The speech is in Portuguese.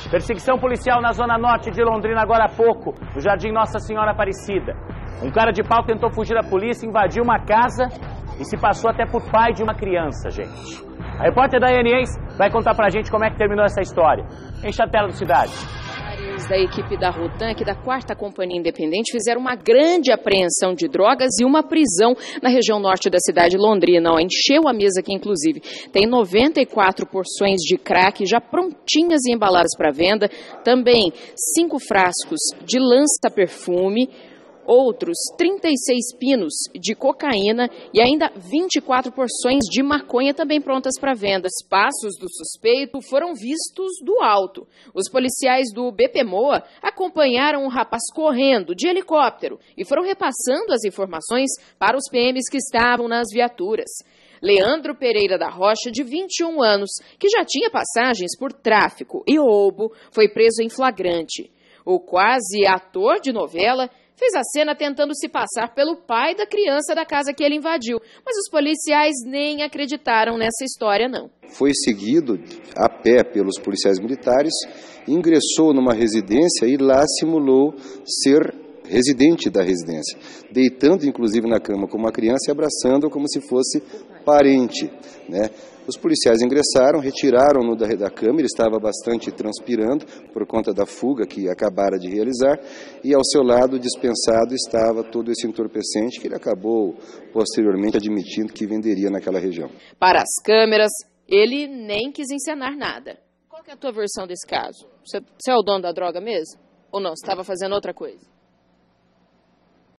Perseguição policial na zona norte de Londrina agora há pouco, no Jardim Nossa Senhora Aparecida. Um cara de pau tentou fugir da polícia, invadiu uma casa e se passou até por pai de uma criança, gente. A repórter Daiane Eis vai contar pra gente como é que terminou essa história. Enche a tela do Cidade. Da equipe da Rotan, aqui da 4ª Companhia Independente, fizeram uma grande apreensão de drogas e uma prisão na região norte da cidade de Londrina. Encheu a mesa aqui, inclusive. Tem 94 porções de crack já prontinhas e embaladas para venda. Também 5 frascos de lança-perfume, outros 36 pinos de cocaína e ainda 24 porções de maconha também prontas para venda. Os passos do suspeito foram vistos do alto. Os policiais do BPMOA acompanharam o rapaz correndo de helicóptero e foram repassando as informações para os PMs que estavam nas viaturas. Leandro Pereira da Rocha, de 21 anos, que já tinha passagens por tráfico e roubo, foi preso em flagrante. O quase ator de novela fez a cena tentando se passar pelo pai da criança da casa que ele invadiu. Mas os policiais nem acreditaram nessa história, não. Foi seguido a pé pelos policiais militares, ingressou numa residência e lá simulou ser residente da residência, deitando inclusive na cama com uma criança e abraçando como se fosse parente, né? Os policiais ingressaram, retiraram-no da cama, ele estava bastante transpirando por conta da fuga que acabara de realizar, e ao seu lado, dispensado, estava todo esse entorpecente que ele acabou posteriormente admitindo que venderia naquela região. Para as câmeras, ele nem quis encenar nada. Qual que é a tua versão desse caso? Você é o dono da droga mesmo? Ou não? Você estava fazendo outra coisa?